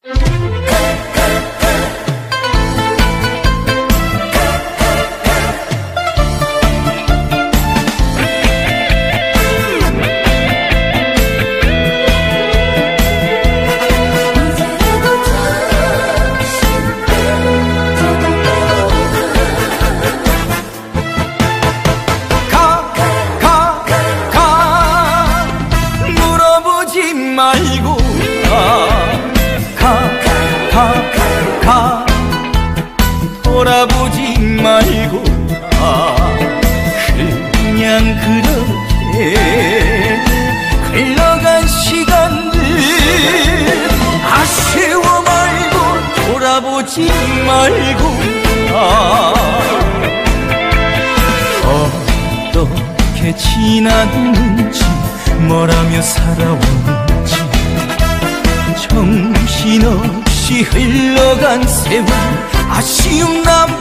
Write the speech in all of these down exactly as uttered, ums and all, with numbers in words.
말고 가, 가, 가, 가. 돌아보지 말고 가. 그냥 그렇게 흘러간 시간들 아쉬워 말고 돌아보지 말고 가. 어떻게 지났는지 뭐라며 살아왔는지 정신없이 흘러간 세월 아쉬움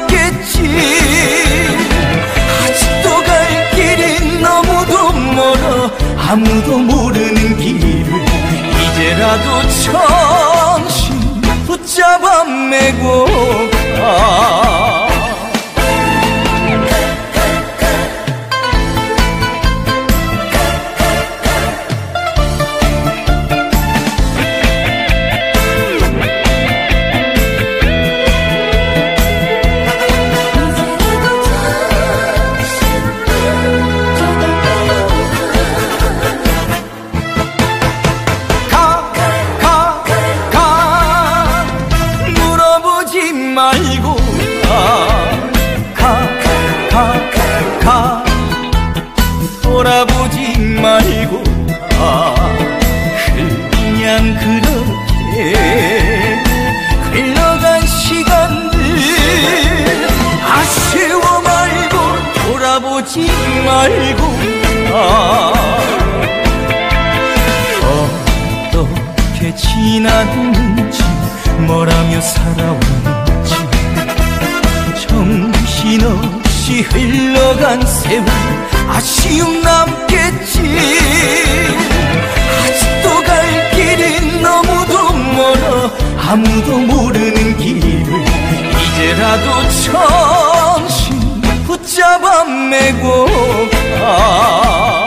남겠지. 아직도 갈 길이 너무도 멀어 아무도 모르는 길을 이제라도 정신 붙잡아 메고 가. 말고 가, 가, 가, 가. 돌아보지 말고 가. 그냥 그렇게 흘러간 시간들 아쉬워 말고 돌아보지 말고 가. 어떻게 지났는지 뭐라며 살아왔는지 정신없이 흘러간 세월 아쉬움 남겠지. 아직도 갈 길이 너무도 멀어 아무도 모르는 길을 이제라도 정신 붙잡아 메고 가.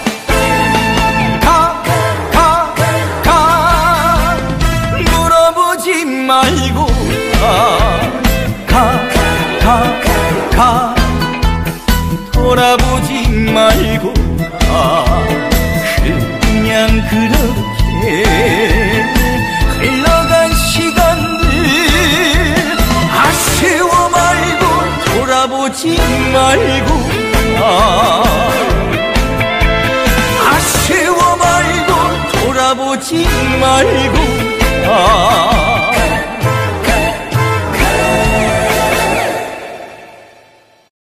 가, 가, 가. 물어보지 말고 가. 가, 가, 가. 돌아보지 말고 가. 그냥 그렇게 흘러간 시간들 아쉬워 말고 돌아보지 말고 가. 아쉬워 말고 돌아보지 말고